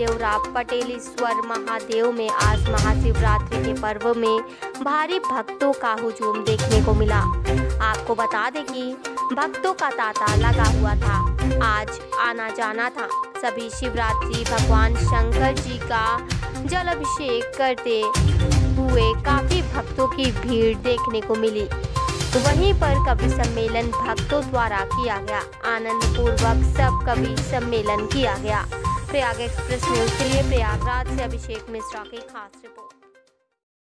देवराव पटेलेश्वर महादेव में आज महाशिवरात्रि के पर्व में भारी भक्तों का हुजूम देखने को मिला। आपको बता दें कि भक्तों का तांता लगा हुआ था। आज आना जाना था। सभी शिवरात्रि भगवान शंकर जी का जल अभिषेक करते हुए काफी भक्तों की भीड़ देखने को मिली। वहीं पर कवि सम्मेलन भक्तों द्वारा किया गया। आनंद पूर्वक सब कवि सम्मेलन किया गया। प्रयाग एक्सप्रेस न्यूज के लिए प्रयागराज से अभिषेक मिश्रा की खास रिपोर्ट।